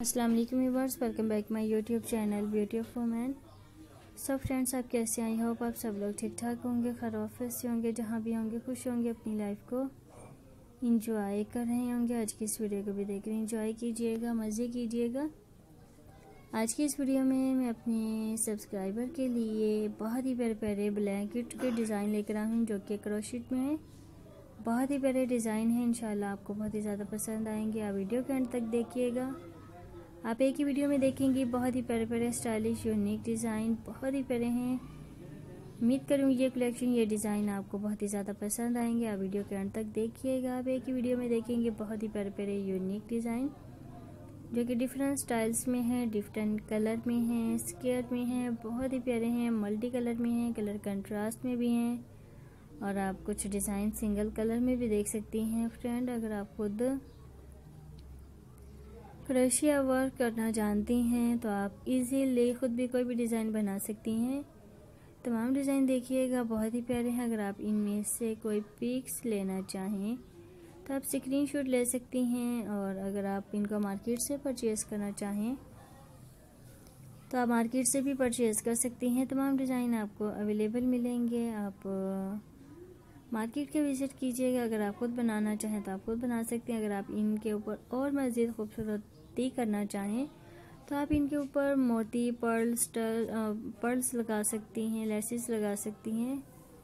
अस्सलाम वालेकुम viewers, welcome back my YouTube channel beauty of women. सब फ्रेंड्स, आप कैसे? आई होप आप सब लोग ठीक ठाक होंगे, खैरियत से होंगे, जहाँ भी होंगे खुश होंगे, अपनी लाइफ को इंजॉय कर रहे होंगे। आज की इस वीडियो को भी देख रहे हैं, इंजॉय कीजिएगा, मज़े कीजिएगा। आज की इस वीडियो में मैं अपने सब्सक्राइबर के लिए बहुत ही प्यारे प्यारे ब्लैंकेट के डिज़ाइन लेकर आई हूँ, जो कि क्रोशेट में है। बहुत ही प्यारे डिज़ाइन है, इंशाल्लाह आपको बहुत ही ज़्यादा पसंद आएंगे। आप वीडियो के अंत तक देखिएगा। आप एक ही वीडियो में देखेंगे बहुत ही प्यारे प्यारे स्टाइलिश यूनिक डिज़ाइन, बहुत ही प्यारे हैं। उम्मीद करूँगी ये कलेक्शन, ये डिज़ाइन आपको बहुत ही ज़्यादा पसंद आएंगे। आप वीडियो के अंत तक देखिएगा। आप एक ही वीडियो में देखेंगे बहुत ही प्यारे प्यारे यूनिक डिज़ाइन, जो कि डिफरेंट स्टाइल्स में हैं, डिफरेंट कलर में हैं, स्क्वायर में हैं, बहुत ही प्यारे हैं, मल्टी कलर में हैं, कलर कंट्रास्ट में भी हैं। और आप कुछ डिज़ाइन सिंगल कलर में भी देख सकती हैं फ्रेंड। अगर आप खुद क्रोशिया वर्क करना जानती हैं तो आप इजीली खुद भी कोई भी डिज़ाइन बना सकती हैं। तमाम डिज़ाइन देखिएगा, बहुत ही प्यारे हैं। अगर आप इनमें से कोई पिक्स लेना चाहें तो आप स्क्रीनशॉट ले सकती हैं, और अगर आप इनको मार्केट से परचेज़ करना चाहें तो आप मार्केट से भी परचेज़ कर सकती हैं। तमाम डिज़ाइन आपको अवेलेबल मिलेंगे। आप मार्केट के विज़िट कीजिएगा। अगर आप खुद बनाना चाहें तो आप खुद बना सकते हैं। अगर आप इनके ऊपर और मज़ीद खूबसूरती करना चाहें तो आप इनके ऊपर मोती, पर्ल्स लगा सकती हैं, लेसेस लगा सकती हैं।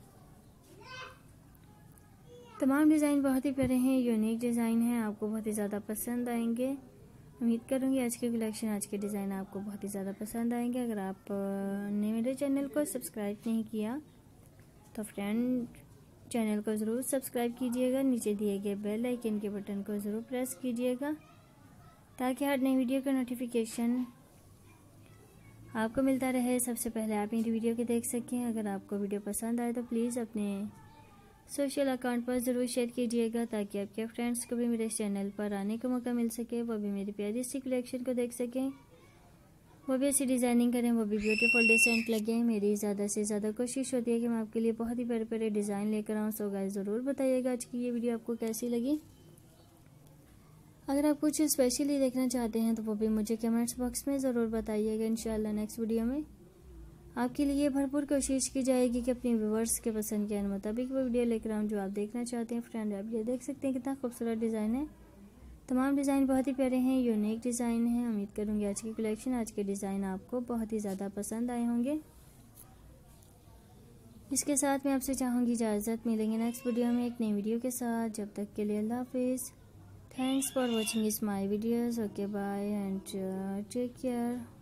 तमाम डिज़ाइन बहुत ही प्यारे हैं, यूनिक डिज़ाइन हैं, आपको बहुत ही ज़्यादा पसंद आएंगे। उम्मीद करूँगी आज के कलेक्शन, आज के डिज़ाइन आपको बहुत ही ज़्यादा पसंद आएंगे। अगर आपने मेरे चैनल को सब्सक्राइब नहीं किया तो फ्रेंड चैनल को ज़रूर सब्सक्राइब कीजिएगा। नीचे दिए गए बेल आइकन के बटन को ज़रूर प्रेस कीजिएगा, ताकि हर नई वीडियो का नोटिफिकेशन आपको मिलता रहे। सबसे पहले आप मेरी वीडियो को देख सकें। अगर आपको वीडियो पसंद आए तो प्लीज़ अपने सोशल अकाउंट पर ज़रूर शेयर कीजिएगा, ताकि आपके फ्रेंड्स को भी मेरे चैनल पर आने का मौका मिल सके, वो भी मेरी प्यारी सी कलेक्शन को देख सकें, वो भी ऐसी डिज़ाइनिंग करें, वो भी ब्यूटीफुल डिसेंट लगे। मेरी ज़्यादा से ज़्यादा कोशिश होती है कि मैं आपके लिए बहुत ही प्यारे प्यारे डिज़ाइन लेकर आऊँ। सो गाइस, ज़रूर बताइएगा आज की ये वीडियो आपको कैसी लगी। अगर आप कुछ स्पेशली देखना चाहते हैं तो वो भी मुझे कमेंट्स बॉक्स में ज़रूर बताइएगा। इंशाल्लाह नेक्स्ट वीडियो में आपके लिए भरपूर कोशिश की जाएगी कि अपने व्यूवर्स के पसंद के मुताबिक वो वीडियो लेकर आऊँ जो आप देखना चाहते हैं। फ्रेंड, आप ये देख सकते हैं कितना खूबसूरत डिज़ाइन है। तमाम डिज़ाइन बहुत ही प्यारे हैं, यूनिक डिज़ाइन हैं। उम्मीद करूँगी आज की कलेक्शन, आज के डिज़ाइन आपको बहुत ही ज़्यादा पसंद आए होंगे। इसके साथ मैं आपसे चाहूँगी इजाज़त, मिलेंगे नेक्स्ट वीडियो में एक नई वीडियो के साथ। जब तक के लिए अल्लाह हाफिज़। थैंक्स फॉर वॉचिंग इस my videos. Okay bye and take care.